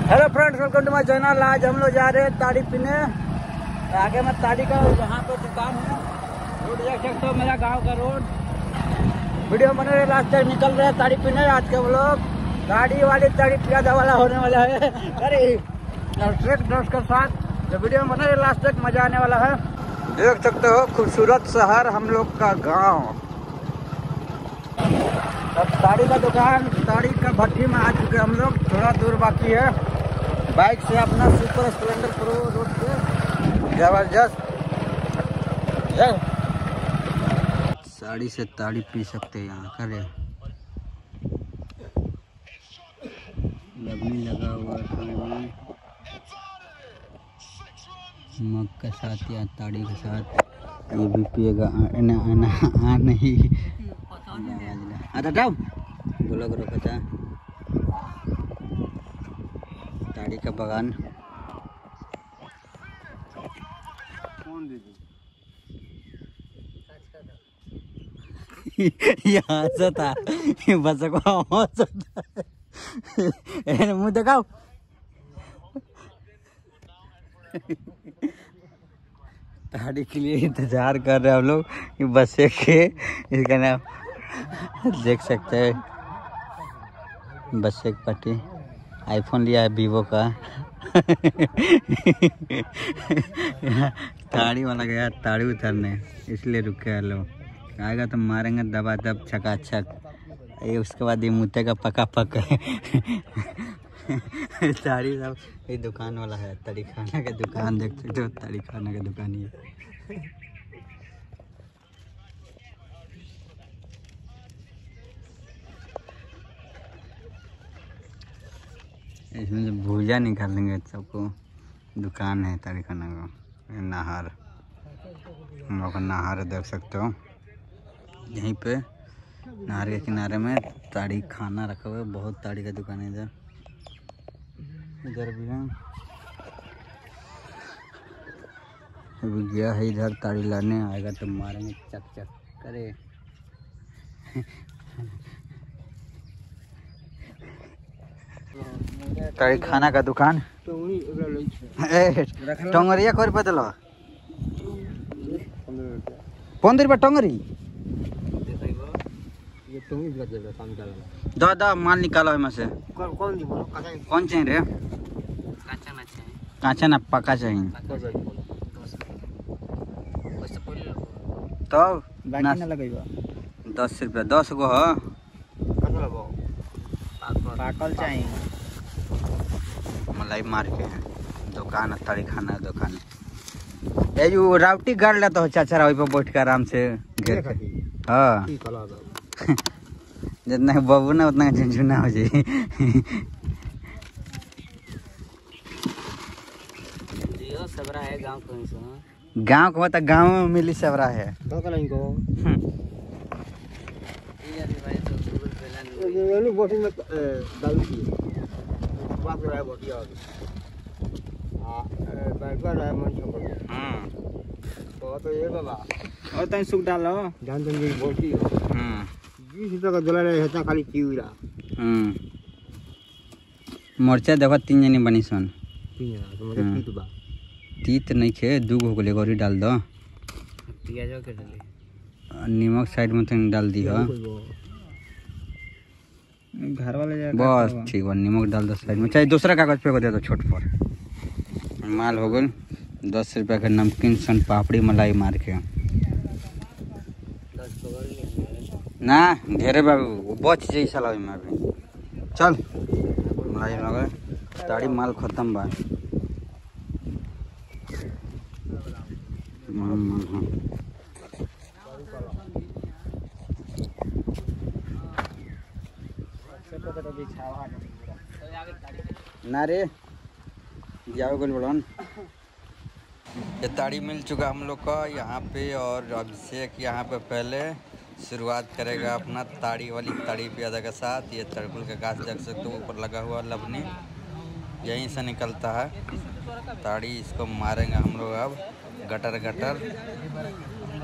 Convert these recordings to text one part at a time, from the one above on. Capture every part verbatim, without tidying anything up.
Hello friends, welcome to my channel. आज हम लोग जा रहे हैं ताड़ी पीने। आगे में ताड़ी का यहाँ पर दुकान है। रोड देख सकते हो, मेरा गांव का रोड। वीडियो बने रहे, लास्ट तक निकल रहे हैं ताड़ी पीने। आज के लोग गाड़ी वाली ताड़ी पियादा वाला होने वाला है अरे ट्रैक ड्रेस के साथ। तो वीडियो बने रहे, लास्ट तक मजा आने वाला है। देख सकते हो खूबसूरत शहर हम लोग का गाँव। अब ताड़ी का दुकान, ताड़ी का भट्टी में आ चुके हम लोग। थोड़ा दूर बाकी है। बाइक से अपना सुपर स्प्लेंडर प्रो रोड पे जबरदस्त। साड़ी से ताड़ी पी सकते हैं यहाँ करे। लबनी लगा हुआ है मग के साथ या ताड़ी के साथ। ये भी पिएगा आना आना आ नहीं आता जाओ बोलो करो पता। ताड़ी का बागान कौन दीदी यहाँ से था बस को मुँह दिखाओ। ताड़ी के लिए इंतजार कर रहे हैं हम लोग कि बस के। इसका नाम देख सकते हैं, बस एक पट्टी। आईफोन लिया है वीवो का ताड़ी वाला गया ताड़ी उतरने, इसलिए रुके हैं लोग। आएगा तो मारेंगे दबा दब छकाछक। ये उसके बाद ये मुँह का पका पक ताड़ी सब। ये दुकान वाला है ताड़ी खाना का दुकान, देख सकते हो ताड़ी खाना का दुकान ही है। इसमें जो भूजा निकालेंगे सबको। दुकान है ताड़ी खाना का। नहर, हम लोग का नहर देख सकते हो। यहीं पे नहर के किनारे में ताड़ी खाना रखा हुआ है। बहुत ताड़ी का दुकान है इधर। इधर भी है, अभी गया है इधर ताड़ी लाने। आएगा तो मारेंगे चक चक करे। ताड़ी खाना का दुकान। टंगरिया कर पे दिल पंद्रह रुपया टंगरी। दा दा माल निकालो है से। कौन चाहिए रे? काचा ना पका चाहिए तो दस रुपया दस गो है। पाकल चाहिए। मलाई मार के दुकान है ताड़ी खाना दुकान। ये जो रावटी गाड़ लेता हो चाचा वही पर बैठ के आराम से घेर। हाँ जितना बाबू ना उतना झुंझुना हो जाए। सबरा है गांव को। गांव को मतलब गांव में मिली सबरा है। और तनी सुख डालो जान तनी बोटी हो। हम्म बीस रुपया का डॉलर है हेता खाली चिउरा। हम्म मरचा देखो तीन जनी बनी सन। तीन जना तो मतलब तीत बा। तीत नहीं खे दू गो ले गोरी डाल दो। प्याज के डाले नमक साइड में तनी डाल दी हो। घर वाले बस ठीक बा। नमक डाल दो साइड में, चाहे दूसरा कागज पे को दे दो छोट पर। माल हो गल दस रुपया का नमकीन सन पापड़ी मलाई मार के ना घेरे बाबू बच जाई साला में अभी। चल मलाई मगर ताड़ी माल खत्म बा। ना रे जाओ गोल बड़न। ये ताड़ी मिल चुका हम लोग का यहाँ पे। और अभिषेक यहाँ पे पहले शुरुआत करेगा अपना ताड़ी वाली ताड़ी प्यादा के साथ। ये तरकुल का गाछ देख सकते हो ऊपर लगा हुआ लबनी, यहीं से निकलता है ताड़ी। इसको मारेंगे हम लोग अब गटर गटर।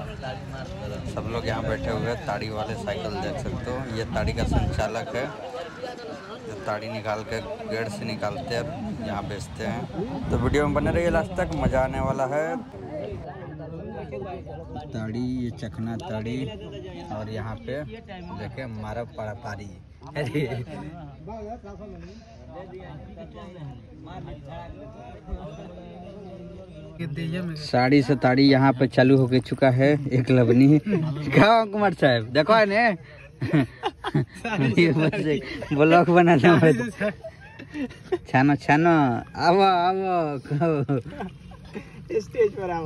सब लोग यहाँ बैठे हुए हैं। ताड़ी वाले साइकिल देख सकते हो। ये ताड़ी का संचालक है ताड़ी निकाल के पेड़ से निकालते हैं, यहाँ बेचते हैं। तो वीडियो में बने रहिए लास्ट तक, मज़ा आने वाला है। ताड़ी, ये चखना ताड़ी, और यहाँ पे देखे मारा पारा पारी। साड़ी से ताड़ी यहाँ पे चालू हो चुका है। एक लवनी क्या कुमार साहब देखो है ने ब्लॉग बनाना छानो छानो आवो आवो स्टेज पर आवो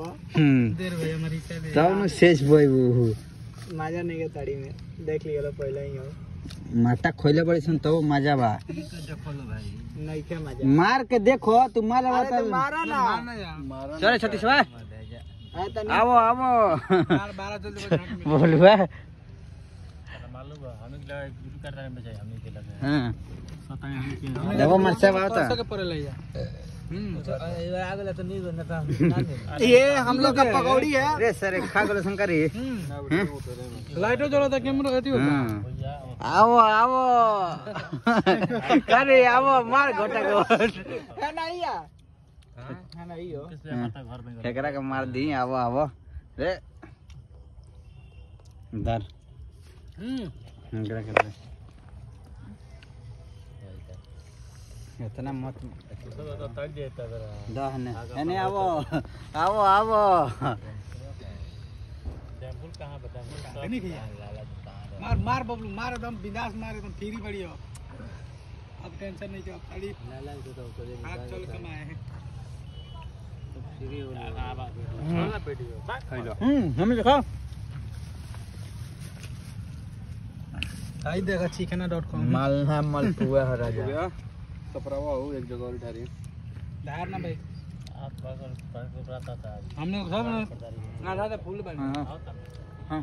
तब शेष बोई मजा नहीं के ताड़ी में देख लियो पहले ही हो माटा खोले पड़े सन तो मजा बा नहीं क्या मजा मार के देखो तुम मार तो मारा ना चले छत्तीस भाई आवो आवो बोलवा देखो मरचा बात ये हम लोग का पकौड़ी है। अरे सर खा गलो शंकरी लाइटो जला था कैमरा रहती हो आओ आओ करे आओ मार घोटा घोट है नहीं या है नहीं हो केकरा के मार दी आओ आओ रे इधर हम्म केकरा के इतना मत दहने एने आवो आवो आवो मार मार बबलू मार एकदम बिंदास मार एकदम फ्री पड़ी हो अब टेंशन नहीं क्या खाली हाथ चल कमाए हैं फ्री हो ना बेटी खाई लो हम्म हमें दिखा आई देखा चिकना डॉट कॉम मालना मलपुआ है राजा कपड़ावा हो एक जगह और ढारी धार ना भाई आप बगल था हमने सब ना था फूल बन हां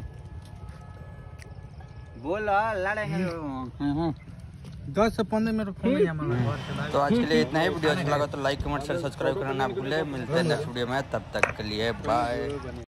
बोला लड़ेंगे हां दस से पंद्रह मिनट फोन नहीं हमारा। तो आज के लिए इतना ही। वीडियो अच्छा लगा तो लाइक कमेंट शेयर सब्सक्राइब करना ना भूले। मिलते हैं नेक्स्ट वीडियो में, तब तक के लिए बाय।